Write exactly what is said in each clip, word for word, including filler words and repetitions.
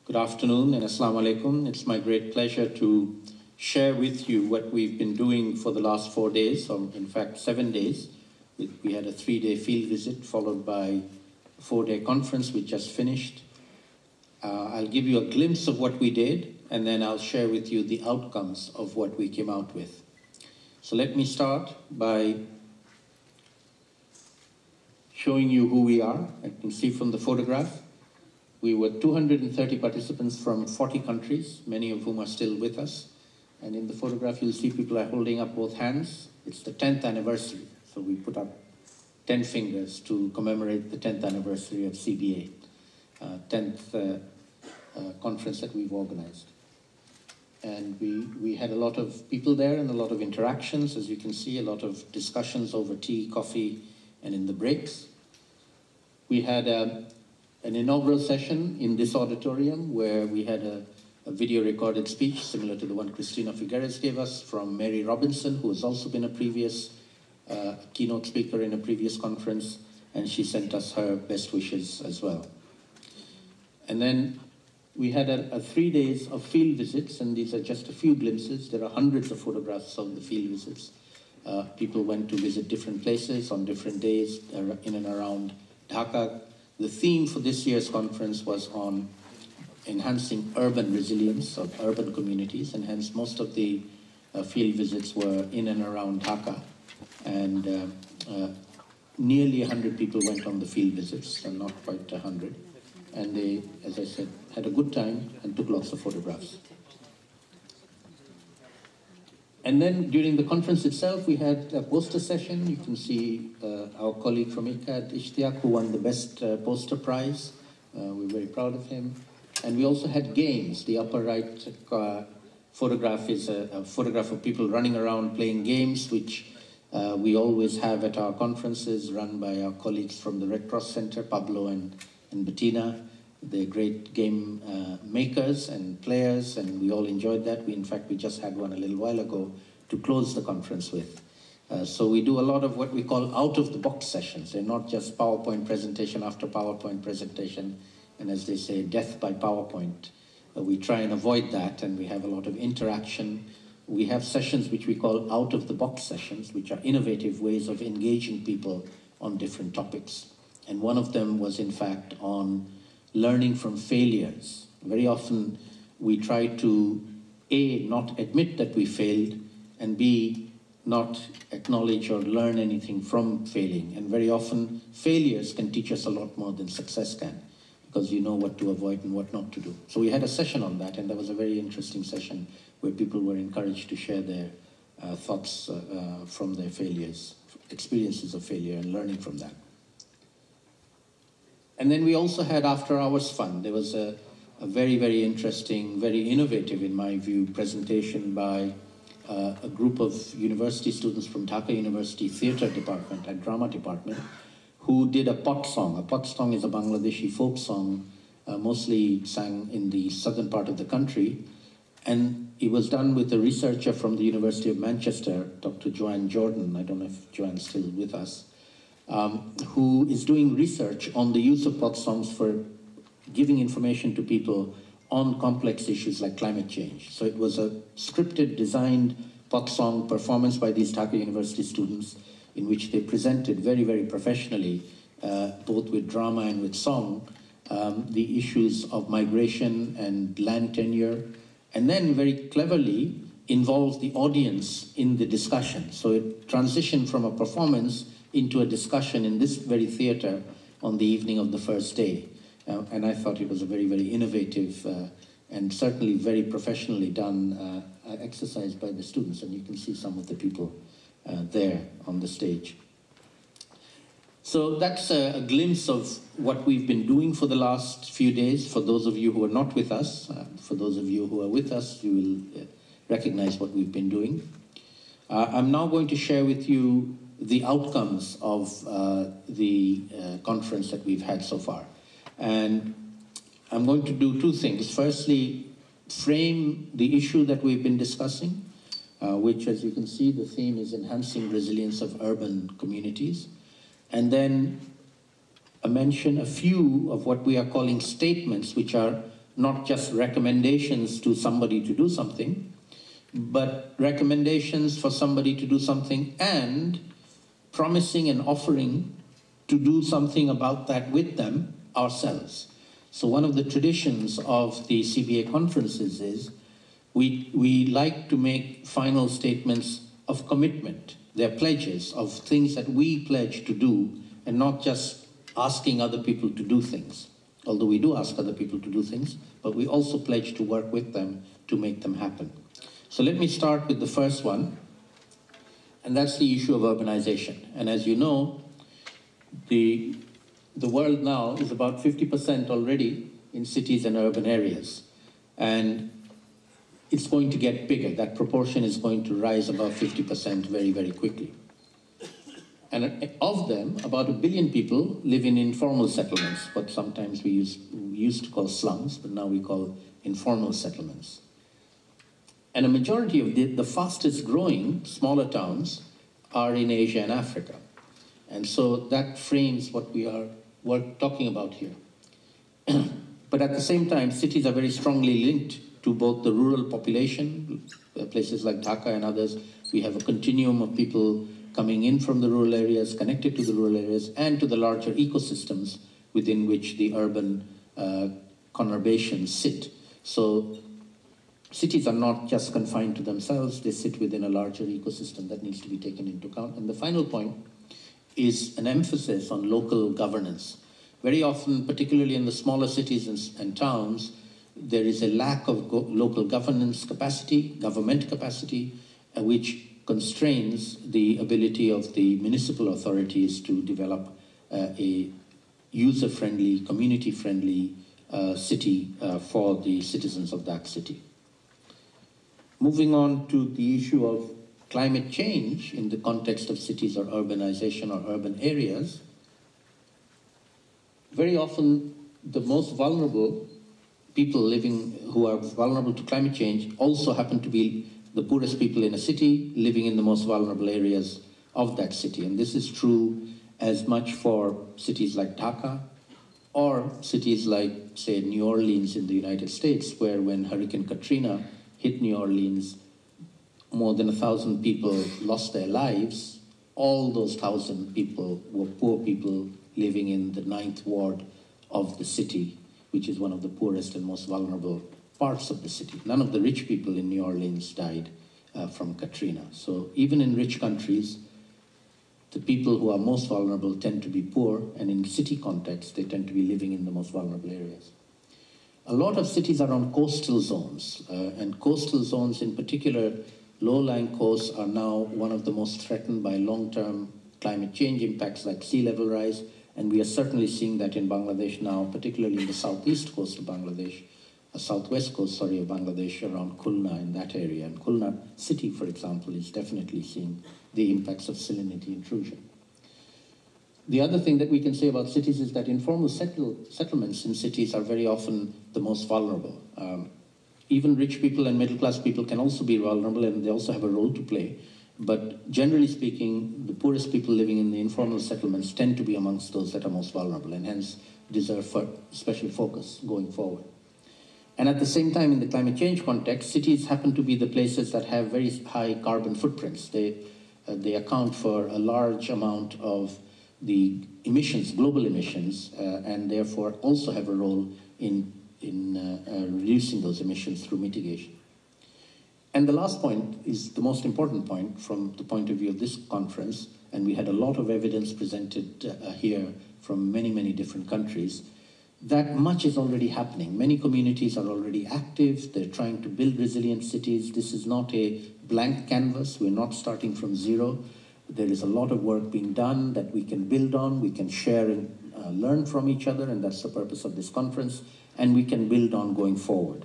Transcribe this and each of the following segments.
Good afternoon and Assalamu alaikum. It's my great pleasure to share with you what we've been doing for the last four days, or in fact seven days. We had a three-day field visit followed by a four-day conference we just finished. Uh, I'll give you a glimpse of what we did, and then I'll share with you the outcomes of what we came out with. So let me start by showing you who we are. You can see from the photograph, we were two hundred thirty participants from forty countries, many of whom are still with us. And in the photograph, you'll see people are holding up both hands. It's the tenth anniversary. So we put up ten fingers to commemorate the tenth anniversary of C B A, uh, tenth uh, uh, conference that we've organized. And we, we had a lot of people there and a lot of interactions. As you can see, a lot of discussions over tea, coffee, and in the breaks. We had a an inaugural session in this auditorium where we had a, a video recorded speech similar to the one Cristina Figueres gave us from Mary Robinson, who has also been a previous uh, keynote speaker in a previous conference, and she sent us her best wishes as well. And then we had a, a three days of field visits, and these are just a few glimpses. There are hundreds of photographs of the field visits. Uh, people went to visit different places on different days uh, in and around Dhaka. The theme for this year's conference was on enhancing urban resilience of urban communities, and hence most of the uh, field visits were in and around Dhaka. And uh, uh, nearly one hundred people went on the field visits, and not quite one hundred. And they, as I said, had a good time and took lots of photographs. And then during the conference itself, we had a poster session. You can see uh, our colleague from I C C A D, Ishtiaq, who won the best uh, poster prize. Uh, we're very proud of him. And we also had games. The upper right uh, photograph is a, a photograph of people running around playing games, which uh, we always have at our conferences, run by our colleagues from the Red Cross Center, Pablo and, and Bettina. They're great game uh, makers and players, and we all enjoyed that. We, in fact, we just had one a little while ago to close the conference with. Uh, so we do a lot of what we call out-of-the-box sessions. They're not just PowerPoint presentation after PowerPoint presentation, and as they say, death by PowerPoint. Uh, we try and avoid that, and we have a lot of interaction. We have sessions which we call out-of-the-box sessions, which are innovative ways of engaging people on different topics. And one of them was, in fact, on learning from failures. Very often we try to, A, not admit that we failed, and B, not acknowledge or learn anything from failing. And very often failures can teach us a lot more than success can, because you know what to avoid and what not to do. So we had a session on that, and that was a very interesting session where people were encouraged to share their uh, thoughts uh, uh, from their failures, experiences of failure, and learning from that. And then we also had after hours fun. There was a, a very, very interesting, very innovative, in my view, presentation by uh, a group of university students from Dhaka University Theatre Department and Drama Department, who did a pot song. A pot song is a Bangladeshi folk song, uh, mostly sang in the southern part of the country. And it was done with a researcher from the University of Manchester, Doctor Joanne Jordan. I don't know if Joanne's still with us. Um, who is doing research on the use of pot songs for giving information to people on complex issues like climate change. So it was a scripted, designed pot song performance by these Dhaka University students in which they presented very, very professionally, uh, both with drama and with song, um, the issues of migration and land tenure, and then very cleverly involved the audience in the discussion. So it transitioned from a performance into a discussion in this very theatre on the evening of the first day. Uh, and I thought it was a very, very innovative uh, and certainly very professionally done uh, exercise by the students. And you can see some of the people uh, there on the stage. So that's a, a glimpse of what we've been doing for the last few days. For those of you who are not with us, uh, for those of you who are with us, you will uh, recognize what we've been doing. Uh, I'm now going to share with you the outcomes of uh, the uh, conference that we've had so far. And I'm going to do two things. Firstly, frame the issue that we've been discussing, uh, which, as you can see, the theme is enhancing resilience of urban communities. And then I mention a few of what we are calling statements, which are not just recommendations to somebody to do something, but recommendations for somebody to do something and promising and offering to do something about that with them ourselves. So one of the traditions of the C B A conferences is we, we like to make final statements of commitment. They're pledges of things that we pledge to do, and not just asking other people to do things. Although we do ask other people to do things, but we also pledge to work with them to make them happen. So let me start with the first one, and that's the issue of urbanization. And as you know, the, the world now is about fifty percent already in cities and urban areas. And it's going to get bigger. That proportion is going to rise above fifty percent very, very quickly. And of them, about a billion people live in informal settlements, what sometimes we, use, we used to call slums, but now we call informal settlements. And a majority of the, the fastest growing smaller towns are in Asia and Africa. And so that frames what we are work, talking about here. But at the same time, cities are very strongly linked to both the rural population, places like Dhaka and others. We have a continuum of people coming in from the rural areas, connected to the rural areas, and to the larger ecosystems within which the urban uh, conurbations sit. So cities are not just confined to themselves, they sit within a larger ecosystem that needs to be taken into account. And the final point is an emphasis on local governance. Very often, particularly in the smaller cities and, and towns, there is a lack of go local governance capacity, government capacity, uh, which constrains the ability of the municipal authorities to develop uh, a user-friendly, community-friendly uh, city uh, for the citizens of that city. Moving on to the issue of climate change in the context of cities or urbanization or urban areas, very often the most vulnerable people living who are vulnerable to climate change also happen to be the poorest people in a city living in the most vulnerable areas of that city. And this is true as much for cities like Dhaka or cities like, say, New Orleans in the United States, where when Hurricane Katrina hit New Orleans, more than a thousand people lost their lives. All those thousand people were poor people living in the ninth ward of the city, which is one of the poorest and most vulnerable parts of the city. None of the rich people in New Orleans died uh, from Katrina. So even in rich countries, the people who are most vulnerable tend to be poor, and in city context, they tend to be living in the most vulnerable areas. A lot of cities are on coastal zones, uh, and coastal zones in particular, low-lying coasts are now one of the most threatened by long-term climate change impacts like sea level rise, and we are certainly seeing that in Bangladesh now, particularly in the southeast coast of Bangladesh, uh, southwest coast, sorry, of Bangladesh, around Khulna in that area. And Khulna city, for example, is definitely seeing the impacts of salinity intrusion. The other thing that we can say about cities is that informal settle settlements in cities are very often the most vulnerable. Um, even rich people and middle-class people can also be vulnerable, and they also have a role to play. But generally speaking, the poorest people living in the informal settlements tend to be amongst those that are most vulnerable, and hence deserve for special focus going forward. And at the same time, in the climate change context, cities happen to be the places that have very high carbon footprints. They, uh, they account for a large amount of the emissions, global emissions, uh, and therefore also have a role in, in uh, uh, reducing those emissions through mitigation. And the last point is the most important point from the point of view of this conference, and we had a lot of evidence presented uh, here from many, many different countries, that much is already happening. Many communities are already active, they're trying to build resilient cities. This is not a blank canvas, we're not starting from zero. There is a lot of work being done that we can build on, we can share and uh, learn from each other, and that's the purpose of this conference, and we can build on going forward.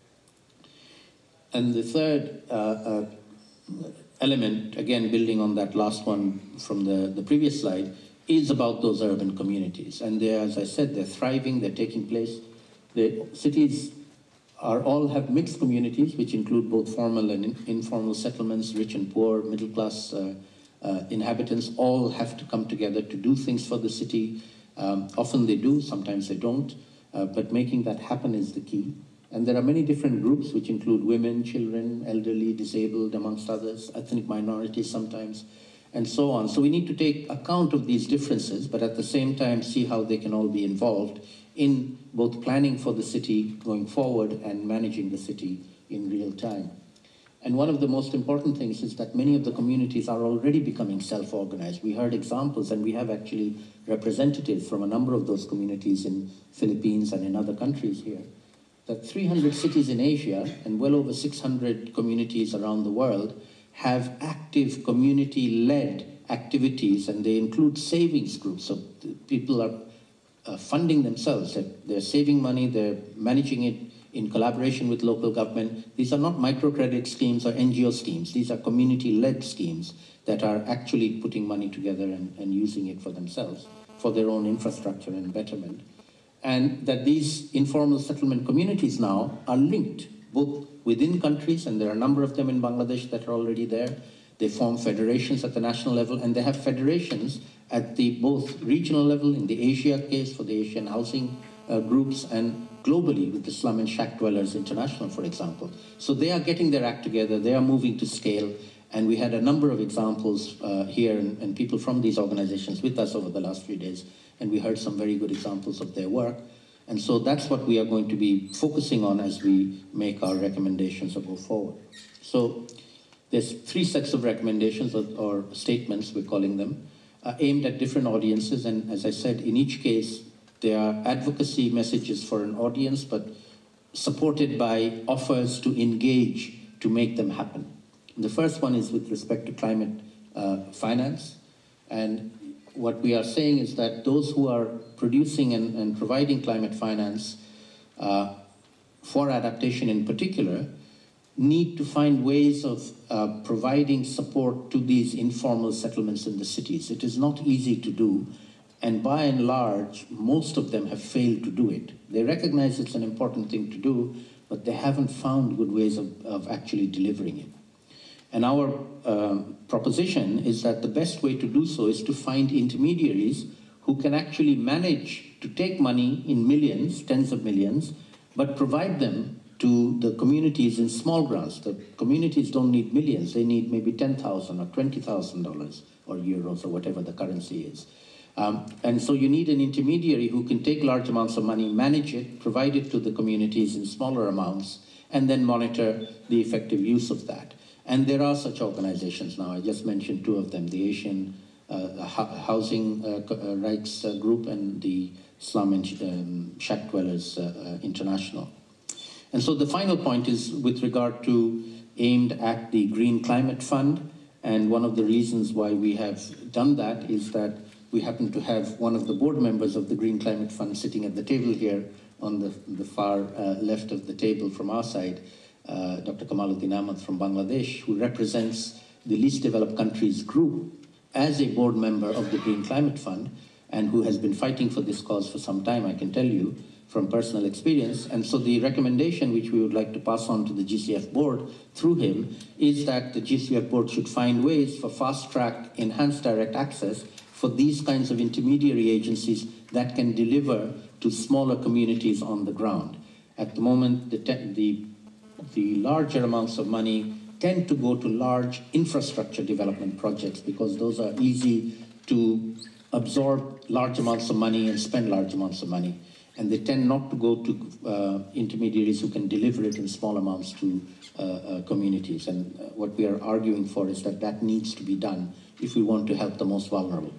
And the third uh, uh, element, again building on that last one from the, the previous slide, is about those urban communities. And they're, as I said, they're thriving, they're taking place. The cities are all have mixed communities, which include both formal and in, informal settlements, rich and poor, middle class uh, uh, inhabitants, all have to come together to do things for the city. Um, often they do, sometimes they don't. uh, but making that happen is the key. And there are many different groups which include women, children, elderly, disabled, amongst others, ethnic minorities sometimes, and so on. So we need to take account of these differences, but at the same time see how they can all be involved in both planning for the city going forward and managing the city in real time. And one of the most important things is that many of the communities are already becoming self-organized. We heard examples, and we have actually representatives from a number of those communities in Philippines and in other countries here, that three hundred cities in Asia and well over six hundred communities around the world have active community-led activities, and they include savings groups. So people are uh, funding themselves. They're, they're saving money, they're managing it in collaboration with local government. These are not microcredit schemes or N G O schemes. These are community-led schemes that are actually putting money together and, and using it for themselves, for their own infrastructure and betterment. And that these informal settlement communities now are linked, both within countries, and there are a number of them in Bangladesh that are already there. They form federations at the national level, and they have federations at the both regional level, in the Asia case for the Asian housing uh, groups, and globally with the Slum and Shack Dwellers International, for example. So they are getting their act together, they are moving to scale, and we had a number of examples uh, here, and, and people from these organizations with us over the last few days, and we heard some very good examples of their work. And so that's what we are going to be focusing on as we make our recommendations or go forward. So there's three sets of recommendations, or, or statements, we're calling them, uh, aimed at different audiences, and as I said, in each case, they are advocacy messages for an audience, but supported by offers to engage to make them happen. The first one is with respect to climate uh, finance. And what we are saying is that those who are producing and, and providing climate finance uh, for adaptation in particular need to find ways of uh, providing support to these informal settlements in the cities. It is not easy to do. And by and large, most of them have failed to do it. They recognize it's an important thing to do, but they haven't found good ways of, of actually delivering it. And our um, proposition is that the best way to do so is to find intermediaries who can actually manage to take money in millions, tens of millions, but provide them to the communities in small grants. The communities don't need millions, they need maybe ten thousand or twenty thousand dollars or euros or whatever the currency is. Um, and so you need an intermediary who can take large amounts of money, manage it, provide it to the communities in smaller amounts, and then monitor the effective use of that. And there are such organizations now. I just mentioned two of them, the Asian uh, Housing uh, uh, Rights uh, Group and the Slum and um, Shack Dwellers uh, uh, International. And so the final point is with regard to aimed at the Green Climate Fund. And one of the reasons why we have done that is that we happen to have one of the board members of the Green Climate Fund sitting at the table here on the, the far uh, left of the table from our side, uh, Doctor Kamaluddin Ahmad from Bangladesh, who represents the least developed countries group as a board member of the Green Climate Fund, and who has been fighting for this cause for some time, I can tell you, from personal experience. And so the recommendation which we would like to pass on to the G C F board through him is that the G C F board should find ways for fast-track, enhanced direct access for these kinds of intermediary agencies that can deliver to smaller communities on the ground. At the moment, the, the, the larger amounts of money tend to go to large infrastructure development projects because those are easy to absorb large amounts of money and spend large amounts of money. And they tend not to go to uh, intermediaries who can deliver it in small amounts to uh, uh, communities. And uh, what we are arguing for is that that needs to be done if we want to help the most vulnerable.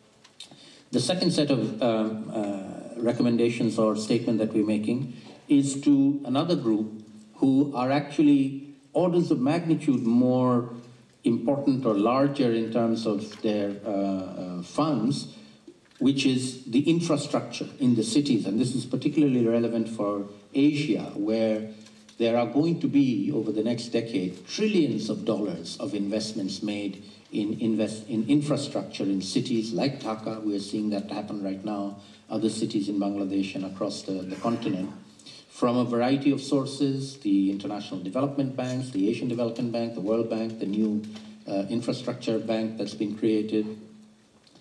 The second set of um, uh, recommendations or statement that we're making is to another group who are actually orders of magnitude more important or larger in terms of their uh, uh, funds, which is the infrastructure in the cities. And this is particularly relevant for Asia, where there are going to be, over the next decade, trillions of dollars of investments made in, invest, in infrastructure in cities like Dhaka. We are seeing that happen right now, other cities in Bangladesh and across the, the continent, from a variety of sources: the international development banks, the Asian Development Bank, the World Bank, the new uh, infrastructure bank that's been created,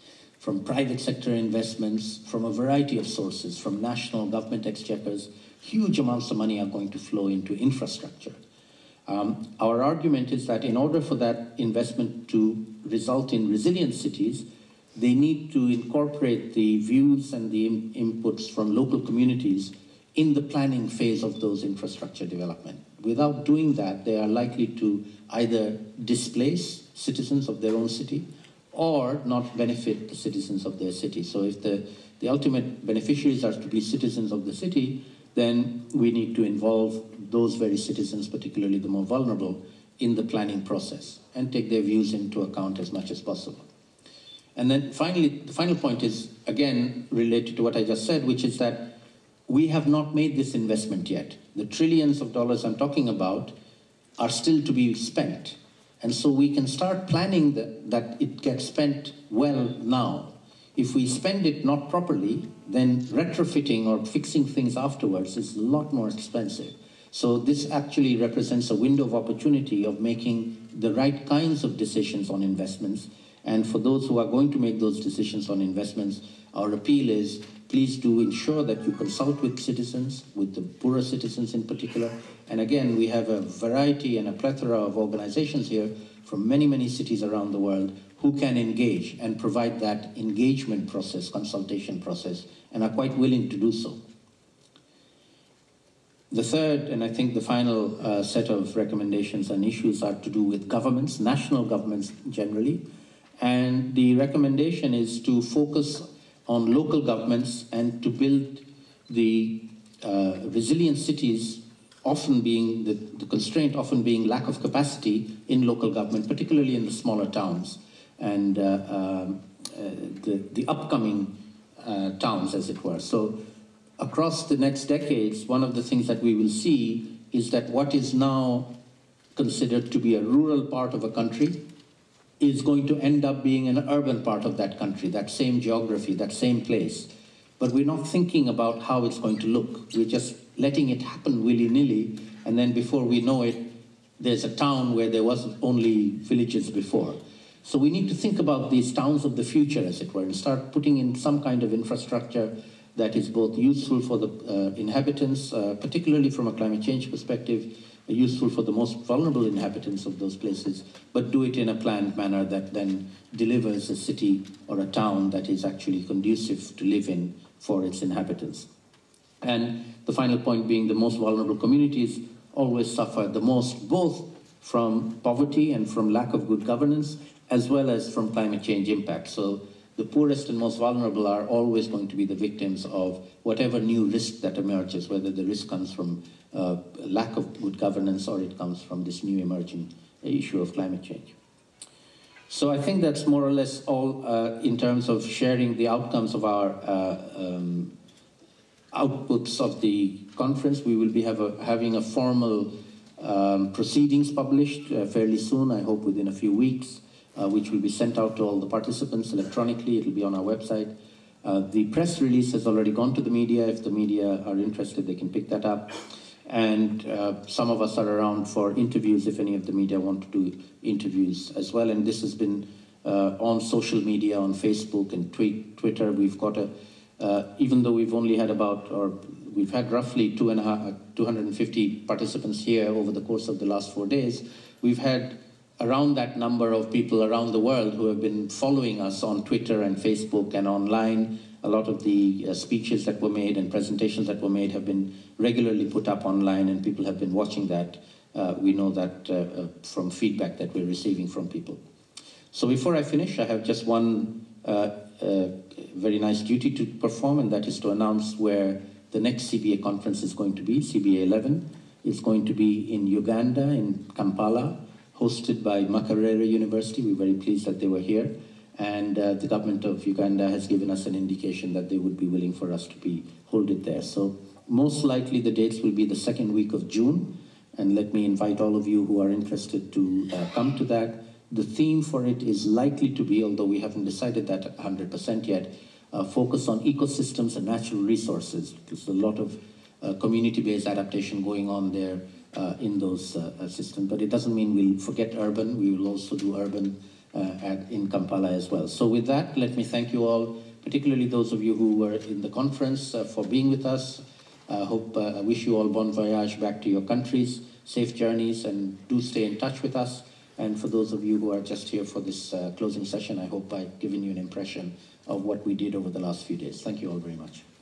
from private sector investments, from a variety of sources, from national government exchequers. Huge amounts of money are going to flow into infrastructure. Um, our argument is that in order for that investment to result in resilient cities, they need to incorporate the views and the in inputs from local communities in the planning phase of those infrastructure development. Without doing that, they are likely to either displace citizens of their own city or not benefit the citizens of their city. So if the, the ultimate beneficiaries are to be citizens of the city, then we need to involve those very citizens, particularly the more vulnerable, in the planning process and take their views into account as much as possible. And then finally, the final point is, again, related to what I just said, which is that we have not made this investment yet. The trillions of dollars I'm talking about are still to be spent. And so we can start planning that, that it gets spent well now. If we spend it not properly, then retrofitting or fixing things afterwards is a lot more expensive. So this actually represents a window of opportunity of making the right kinds of decisions on investments. And for those who are going to make those decisions on investments, our appeal is, please do ensure that you consult with citizens, with the poorer citizens in particular. And again, we have a variety and a plethora of organizations here from many, many cities around the world who can engage and provide that engagement process, consultation process, and are quite willing to do so. The third, and I think the final uh, set of recommendations and issues are to do with governments, national governments generally. And the recommendation is to focus on local governments and to build the uh, resilient cities, often being, the, the constraint often being lack of capacity in local government, particularly in the smaller towns and uh, um, uh, the, the upcoming uh, towns, as it were. So across the next decades, one of the things that we will see is that what is now considered to be a rural part of a country is going to end up being an urban part of that country, that same geography, that same place. But we're not thinking about how it's going to look. We're just letting it happen willy-nilly, and then before we know it, there's a town where there was only villages before. So we need to think about these towns of the future, as it were, and start putting in some kind of infrastructure that is both useful for the uh, inhabitants, uh, particularly from a climate change perspective, useful for the most vulnerable inhabitants of those places, but do it in a planned manner that then delivers a city or a town that is actually conducive to live in for its inhabitants. And the final point being the most vulnerable communities always suffer the most, both from poverty and from lack of good governance, as well as from climate change impact. So the poorest and most vulnerable are always going to be the victims of whatever new risk that emerges, whether the risk comes from uh, lack of good governance or it comes from this new emerging issue of climate change. So I think that's more or less all uh, in terms of sharing the outcomes of our uh, um, outputs of the conference. We will be have a, having a formal um, proceedings published uh, fairly soon, I hope within a few weeks, uh, which will be sent out to all the participants electronically. It will be on our website. Uh, the press release has already gone to the media. If the media are interested, they can pick that up. And uh, some of us are around for interviews if any of the media want to do interviews as well. And this has been uh, on social media, on Facebook and tweet, Twitter. We've got a, uh, even though we've only had about, or we've had roughly two and a half, two hundred fifty participants here over the course of the last four days, we've had around that number of people around the world who have been following us on Twitter and Facebook and online. A lot of the uh, speeches that were made and presentations that were made have been regularly put up online, and people have been watching that. Uh, we know that uh, uh, from feedback that we're receiving from people. So before I finish, I have just one uh, uh, very nice duty to perform, and that is to announce where the next C B A conference is going to be, C B A eleven. It's going to be in Uganda, in Kampala, hosted by Makerere University. We're very pleased that they were here. And uh, the government of Uganda has given us an indication that they would be willing for us to be hold it there. So most likely the dates will be the second week of June. And let me invite all of you who are interested to uh, come to that. The theme for it is likely to be, although we haven't decided that one hundred percent yet, uh, focus on ecosystems and natural resources. There's a lot of uh, community-based adaptation going on there uh, in those uh, systems. But it doesn't mean we'll forget urban. We will also do urban uh, at, in Kampala as well. So with that, let me thank you all, particularly those of you who were in the conference, uh, for being with us. I uh, hope, uh, I wish you all bon voyage back to your countries, safe journeys, and do stay in touch with us. And for those of you who are just here for this uh, closing session, I hope I've given you an impression of what we did over the last few days. Thank you all very much.